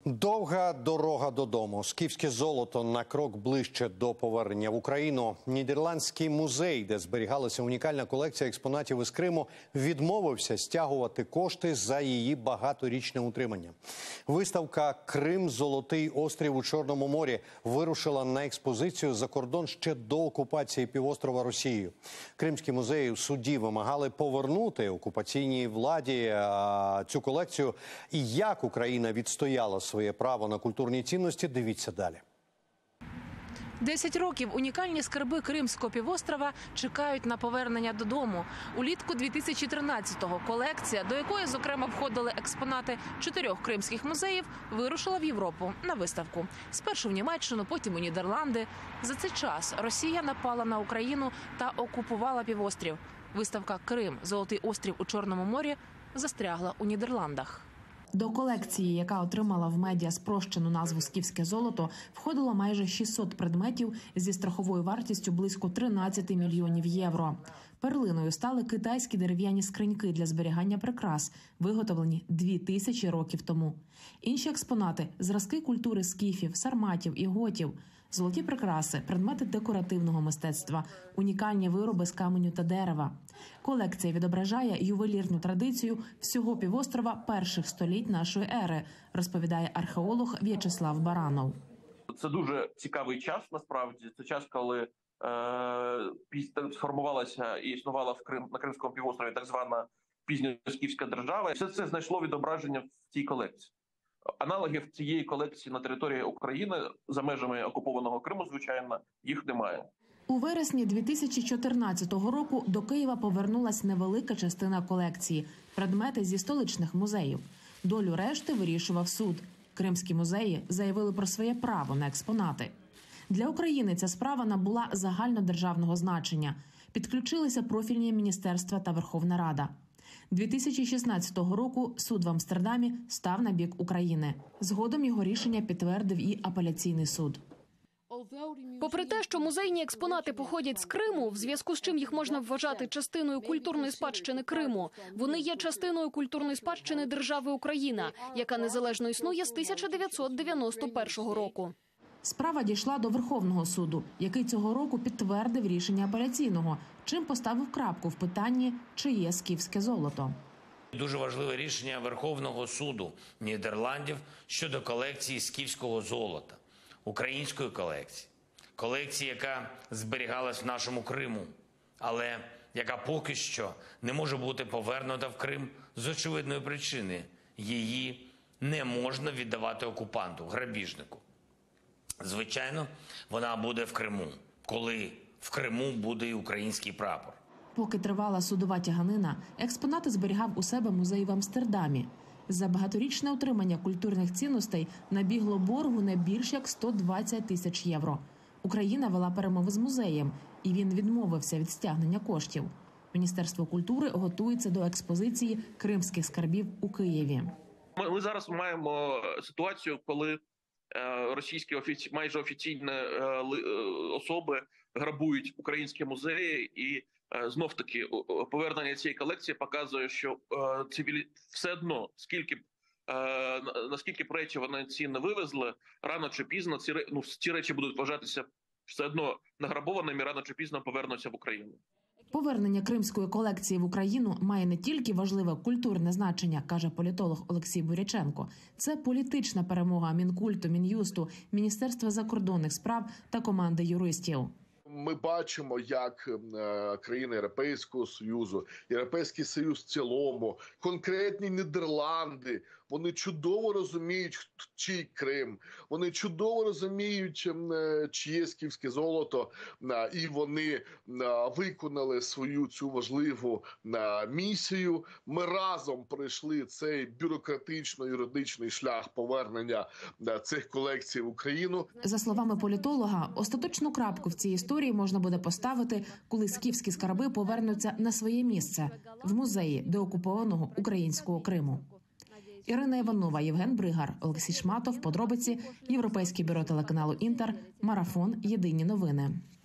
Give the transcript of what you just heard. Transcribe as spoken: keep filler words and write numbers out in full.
Довга дорога додому. Скіфське золото на крок ближче до повернення в Україну. Нідерландський музей, де зберігалася унікальна колекція експонатів із Криму, відмовився стягувати кошти за її багаторічне утримання. Виставка «Крим. Золотий острів у Чорному морі» вирушила на експозицію за кордон ще до окупації півострова Росією. Кримські музеї в суді вимагали повернути окупаційній владі цю колекцію. І як Україна відстояла своє право на культурні цінності, дивіться далі. Десять років унікальні скарби Кримського півострова чекають на повернення додому. Улітку дві тисячі тринадцятого колекція, до якої, зокрема, входили експонати чотирьох кримських музеїв, вирушила в Європу на виставку. Спершу в Німеччину, потім у Нідерланди. За цей час Росія напала на Україну та окупувала півострів. Виставка «Крим. Золотий острів у Чорному морі» застрягла у Нідерландах. До колекції, яка отримала в медіа спрощену назву «Скіфське золото», входило майже шістсот предметів зі страховою вартістю близько тринадцяти мільйонів євро. Перлиною стали китайські дерев'яні скриньки для зберігання прикрас, виготовлені дві тисячі років тому. Інші експонати – зразки культури скіфів, сарматів і готів, золоті прикраси, предмети декоративного мистецтва, унікальні вироби з каменю та дерева. Колекція відображає ювелірну традицію всього півострова перших століть нашої ери, розповідає археолог В'ячеслав Баранов. Це дуже цікавий час, насправді. Це час, коли е, сформувалася і існувала в Крим, на Кримському півострові так звана пізньоскіфська держава. І все це знайшло відображення в цій колекції. Аналогів цієї колекції на території України, за межами окупованого Криму, звичайно, їх немає. У вересні дві тисячі чотирнадцятого року до Києва повернулась невелика частина колекції – предмети зі столичних музеїв. Долю решти вирішував суд. Кримські музеї заявили про своє право на експонати. Для України ця справа набула загальнодержавного значення. Підключилися профільні міністерства та Верховна Рада. дві тисячі шістнадцятого року суд в Амстердамі став на бік України. Згодом його рішення підтвердив і апеляційний суд. Попри те, що музейні експонати походять з Криму, в зв'язку з чим їх можна вважати частиною культурної спадщини Криму, вони є частиною культурної спадщини держави Україна, яка незалежно існує з тисяча дев'ятсот дев'яносто першого року. Справа дійшла до Верховного суду, який цього року підтвердив рішення апеляційного, чим поставив крапку в питанні, чи є скіфське золото. Дуже важливе рішення Верховного суду Нідерландів щодо колекції скіфського золота, української колекції, колекції, яка зберігалась в нашому Криму, але яка поки що не може бути повернута в Крим з очевидної причини. Її не можна віддавати окупанту, грабіжнику. Звичайно, вона буде в Криму, коли в Криму буде і український прапор. Поки тривала судова тяганина, експонати зберігав у себе музей в Амстердамі. За багаторічне утримання культурних цінностей набігло боргу не більш як сто двадцять тисяч євро. Україна вела перемови з музеєм, і він відмовився від стягнення коштів. Міністерство культури готується до експозиції кримських скарбів у Києві. Ми, ми зараз маємо ситуацію, коли російські офіці... майже офіційні особи грабують українські музеї, і знов таки повернення цієї колекції показує, що цивілі... все одно, скільки наскільки б речі вони ці не вивезли, рано чи пізно ці, ну, ці речі будуть вважатися все одно награбованими, рано чи пізно повернуться в Україну. Повернення кримської колекції в Україну має не тільки важливе культурне значення, каже політолог Олексій Буряченко. Це політична перемога Мінкульту, Мін'юсту, Міністерства закордонних справ та команди юристів. Ми бачимо, як країни Європейського Союзу, Європейський Союз в цілому, конкретні Нідерланди, вони чудово розуміють, чий Крим, вони чудово розуміють, чиє скіфське золото, і вони виконали свою цю важливу місію. Ми разом пройшли цей бюрократично-юридичний шлях повернення цих колекцій в Україну. За словами політолога, остаточну крапку в цій історії можна буде поставити, коли скіфські скарби повернуться на своє місце – в музеї деокупованого українського Криму. Ірина Іванова, Євген Бригар, Олексій Шматов. Подробиці. Європейське бюро телеканалу «Інтер». Марафон. Єдині новини.